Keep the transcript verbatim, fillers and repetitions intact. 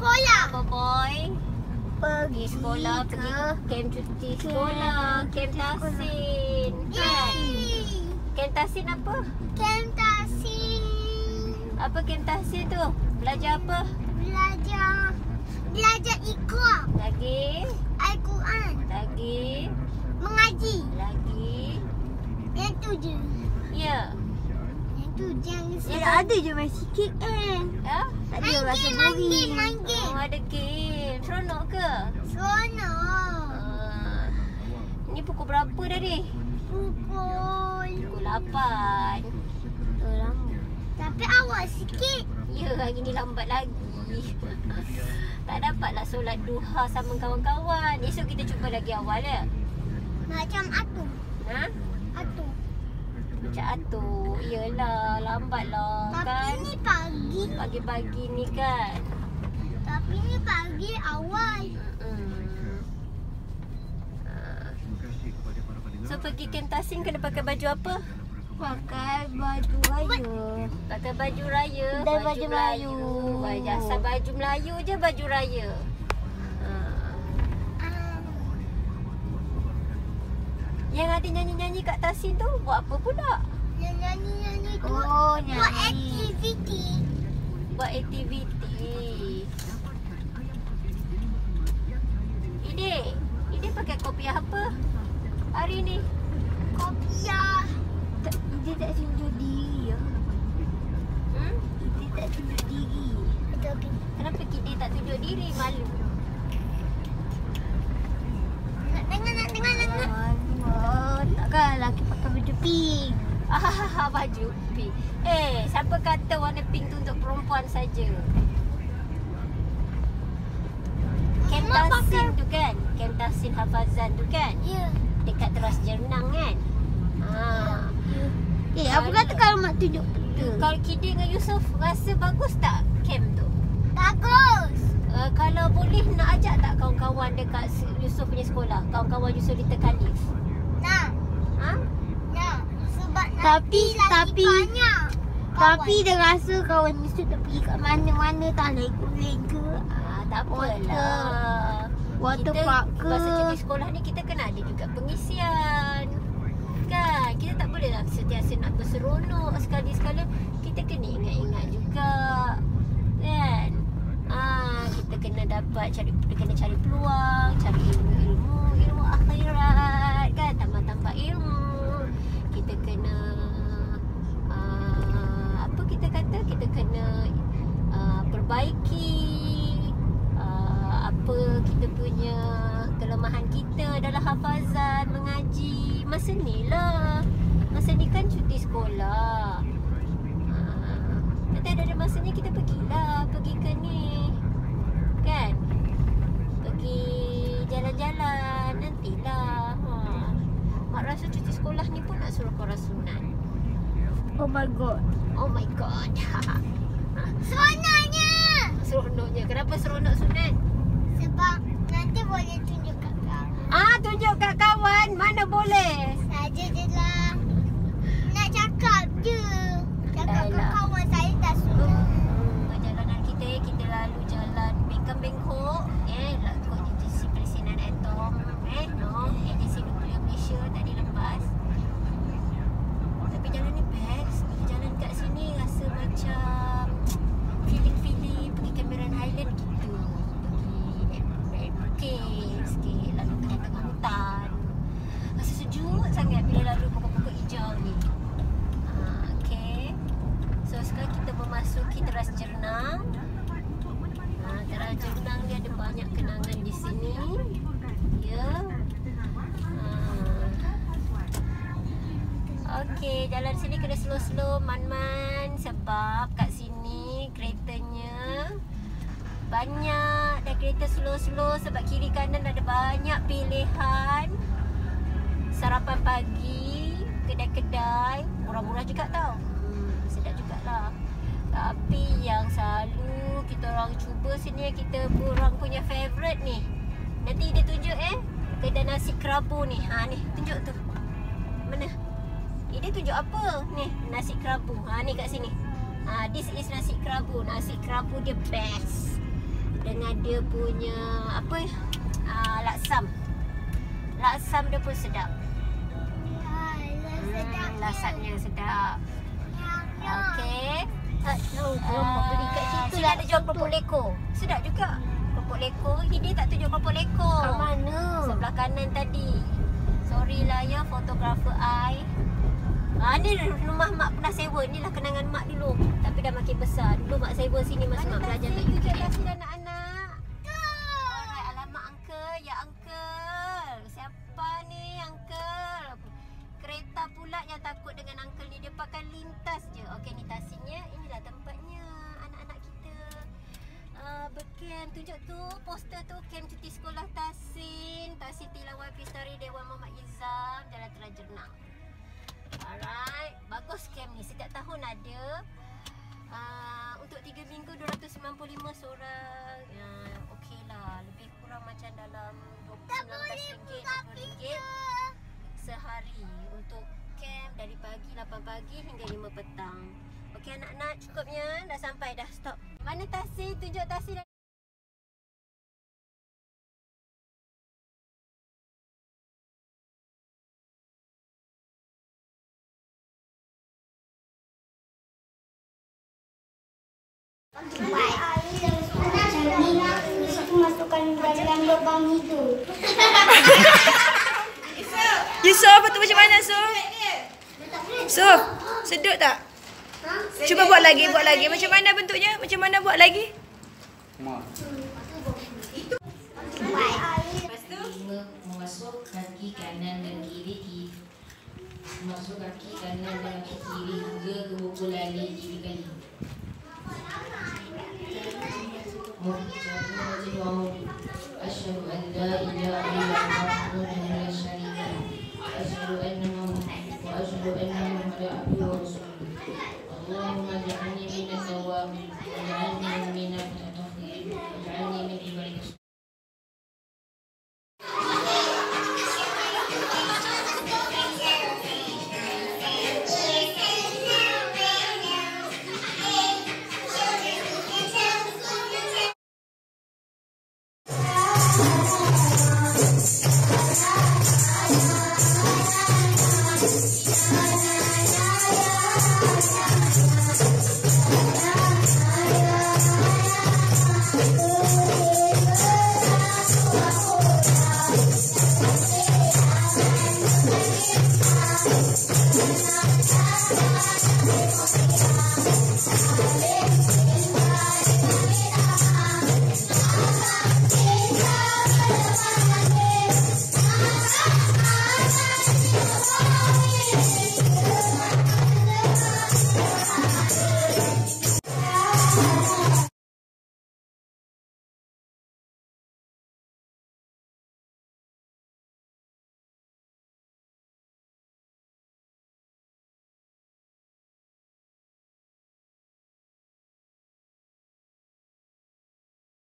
sekolah. Apa boy? Pergi Sekolah, pergi camp cuti sekolah, camp Tasin. Kan? Yeay. Camp Tasin apa? Camp Tasin. Apa camp Tasin tu? Belajar apa? Belajar. Belajar Iqra. Lagi? Al-Quran. Lagi? Mengaji. Lagi? Yang tu je. Ya. Yang tu je yang Ya, ada je main sikit eh. Ya? Tak ada Main rasa game, main boring. game, main Oh, game. ada game. Seronok ke? Seronok. Uh, ni pukul berapa dah ni? Pukul. Pukul lapan. Oh, lama. Tapi awak sikit. Ya, hari ni lambat lagi. Tak dapatlah solat duha sama kawan-kawan. Esok kita cuba lagi awal ya. Macam Atu. Ha? Atu. Macam atuk. Yelah, lambat lah Tapi kan. ni pagi. Pagi-pagi ni kan. Tapi ni pagi awal. Hmm. So pergi camp Tasin kena pakai baju apa? Pakai baju raya. Pakai baju raya. Dan baju Melayu. Baju asal baju Melayu je baju raya. Ha. Ah, Yang ada nyanyi-nyanyi kat Tasin tu buat apa pula? yang nyanyi-nyanyi tu. Oh, Buat nyanyi. aktiviti. Buat aktiviti. Ide, Ide pakai kopiah apa hari ni? Kopiah. Tak, dia tak tunjuk diri ya. Hmm? Dia tak tunjuk diri. Okey. Kenapa Ide tak tunjuk diri? Malu. Nak dengar, nak dengar, nak dengar. Oh, takkan lelaki pakai baju pink. Ah, baju pink. Eh, siapa kata warna pink tu untuk perempuan saja? Camp Mak Tasin tu kan? Camp Tasin Hafazan tu kan? Ya. Dekat Teras Jernang kan? Ha. Eh, apa kata kalau mak tunjuk peta? Kalau Kide dengan Yusof rasa bagus tak camp tu? Bagus. Uh, kalau boleh nak ajak tak kawan-kawan dekat Yusof punya sekolah? Kawan-kawan Yusof Little Khalif. Nak. Ha? Nak. Sebab Tapi- nanti lagi tapi- banyak. Tapi dia rasa kawan Yusuf tak pergi kat mana-mana, tak lego-lego ke. Ah, tak Water- apalah. water Kita park ke. masa cuti sekolah ni kita kena ada juga pengisian. Kan? Kita tak boleh lah sentiasa nak berseronok sekali-sekala. Kita kena ingat-ingat juga. Kan? Ah, kita kena dapat cari kita kena cari peluang, cari ilmu-ilmu, ilmu akhirat kan, tambah-tambah ilmu. Kita kena ah, apa kita kata? Kita kena ah, perbaiki ah, apa kita punya kelemahan kita dalam hafazan, mengaji. Masa ni lah. Masa ni kan cuti sekolah. Ah, nanti ada masanya kita pergilah, pergi ke ni. Kan? Pergi jalan-jalan nantilah. Ha. Mak rasa cuti sekolah ni pun nak suruh korang sunat. Oh my god. Oh my god. Seronoknya. Seronoknya. Kenapa seronok sunat? Sebab nanti boleh tunjuk kat kau. Ah, tunjuk kat kawan. Mana boleh? Saja je lah. Nak cakap je. Cakap kat Alah. kawan saya tak suka. Hmm, perjalanan kita kita lalu jalan Bengkok Bengkok eh lakon agensi Perisinan Atom eh no agensi nuklear Malaysia tadi lepas. Tapi jalan ni best. Jalan kat sini rasa macam feeling-feeling pergi Cameron Highland gitu. Pergi naik naik bukit sikit lalu tengah-tengah hutan. Rasa sejuk sangat bila lalu pokok-pokok hijau ni. Ah, okay. So sekarang kita memasuki Teras Jernang. Ha, Teras Jernang ni ada banyak kenangan di sini. Ya. Ha. Okey, jalan sini kena slow-slow man-man sebab kat sini keretanya banyak dan kereta slow-slow sebab kiri kanan ada banyak pilihan. Sarapan pagi, kedai-kedai, murah-murah juga tau. Hmm, sedap jugalah. Tapi yang selalu kita orang cuba sini yang kita orang punya favourite ni. Nanti dia tunjuk eh kedai nasi kerabu ni. Ha ni, tunjuk tu. Mana? Eh, dia tunjuk apa? Ni, nasi kerabu. Ha ni kat sini. Ha, this is nasi kerabu. Nasi kerabu dia best. Dia dengan dia punya apa uh, laksam. Laksam dia pun sedap. Hmm, lasatnya sedap. Okey. Tak tahu kalau Uh, beli kat situ sini ada jual keropok leko. Sedap juga. Keropok leko. Hidi tak tunjuk keropok leko. Kat mana? Sebelah kanan tadi. Sorry lah ya fotografer I. Ah, ni rumah mak pernah sewa. Ni lah kenangan mak dulu. Tapi dah makin besar. Dulu mak sewa sini masa mak belajar kat U K. Kasih anak-anak. Alright, alamak uncle. Ya uncle. Siapa ni uncle? Kereta pula yang takut dengan uncle ni. Dia pakai lintas je. Okey, ni tasinya. Inilah tempatnya anak-anak kita. Uh, berkem. Tunjuk tu poster tu. Kem cuti sekolah Tasin. Tasin Tilawai Pistari Dewan Muhammad Izam. Jalan Terajernah. Alright. Bagus kem ni. Setiap tahun ada. Uh, untuk tiga minggu dua ratus sembilan puluh lima seorang. Uh, Okey lah. Lebih kurang macam dalam dua puluh sembilan belas ringgit, dua puluh ringgit sehari untuk camp dari pagi lapan pagi hingga lima petang. Okey anak-anak, cukupnya dah sampai dah stop. Mana Tasih? Tunjuk Tasih. Aku masukkan dalam lubang hidung. Yusof, betul macam mana Sof? Sof, sedut tak? Cuba buat lagi, buat lagi. Macam mana bentuknya? Macam mana buat lagi? Lepas tu masuk kaki kanan dan kiri, masuk kaki kanan dan kaki kiri hingga ke buku lali kiri kali. Asyhadu an la ilaha illallah wa la syarika lahu. Asyhadu anna Muhammadan wa asyhadu anna Muhammadan abduhu wa rasuluh. Allahumma ij'alni minat tawwabin waj'alni minal mutatahhirin waj'alni min ibadikas. Thank you.